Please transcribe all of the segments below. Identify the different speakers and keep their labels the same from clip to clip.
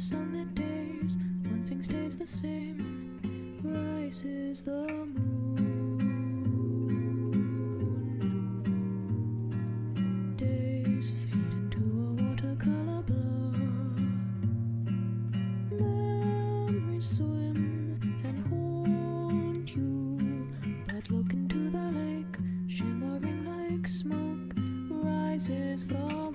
Speaker 1: sunlit days, one thing stays the same, rises the moon. Days fade into a watercolor blur. Memories swim and haunt you, but look into the lake, shimmering like smoke, rises the moon.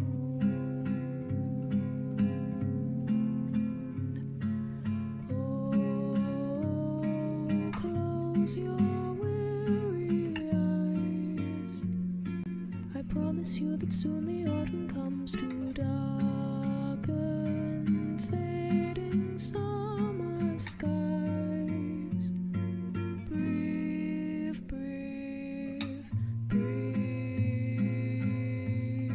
Speaker 1: Your weary eyes, I promise you that soon the autumn comes to darken fading summer skies. Breathe, breathe, breathe.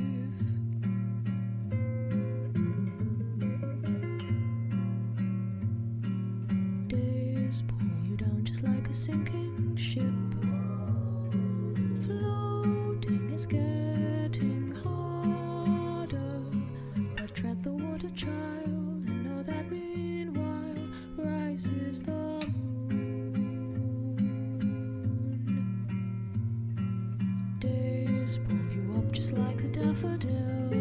Speaker 1: Days pull you down just like a sinking ship. Floating is getting harder, but tread the water, child, and know that meanwhile rises the moon. Days pull you up just like a daffodil,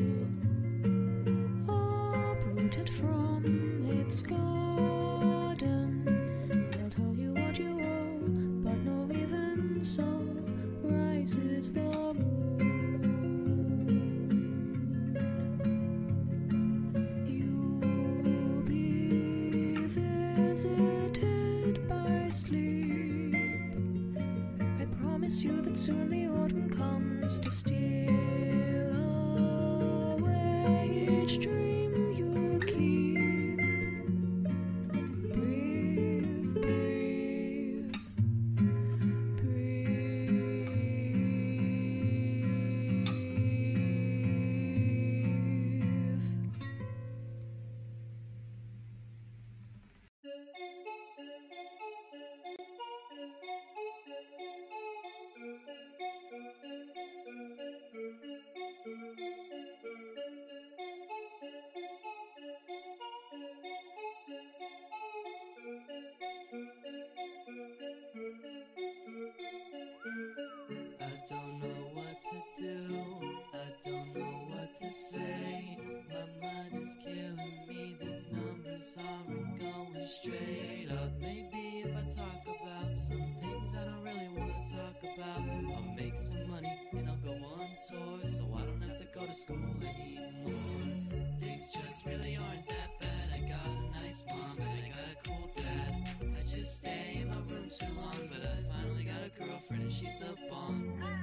Speaker 1: uprooted from its garden. They'll tell you what you owe, but no, even so rises the moon. You'll be visited by sleep. I promise you that soon the autumn comes to steal away each dream you keep. Breathe, breathe,
Speaker 2: I don't know what to do, I don't know what to say. My mind is killing me, these numbers aren't going straight up. Maybe if I talk about some things I don't really want to talk about, I'll make some money and I'll go on tour, so I don't have to go to school anymore. Things just really aren't that bad. I got a nice mom and I got a cool dad. I just stay in my room too long, but I finally got a girlfriend and she's the bomb.